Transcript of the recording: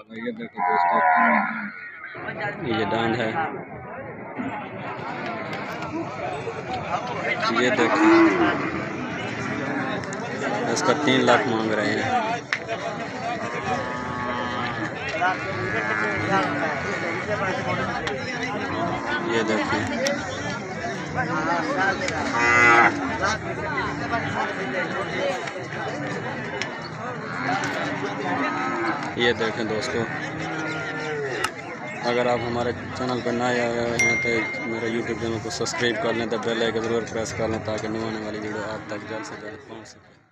ये देखो दोस्तों, ये दांड है, ये देखो इसका 3 लाख मांग रहे हैं। ये देखिए, ये देखें दोस्तों, अगर आप हमारे चैनल पर नए आए हैं तो मेरे यूट्यूब चैनल को सब्सक्राइब कर लें, तो बेल आइकन ज़रूर प्रेस कर लें ताकि न्यू आने वाली वीडियो आप तक जल्द से जल्द पहुंच सके।